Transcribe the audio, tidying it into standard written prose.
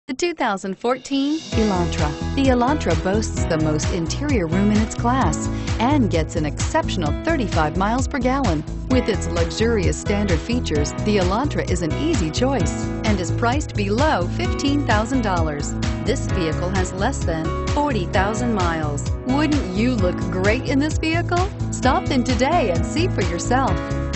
The 2014 Elantra. The Elantra boasts the most interior room in its class and gets an exceptional 35 miles per gallon. With its luxurious standard features, the Elantra is an easy choice and is priced below $15,000. This vehicle has less than 40,000 miles. Wouldn't you look great in this vehicle? Stop in today and see for yourself.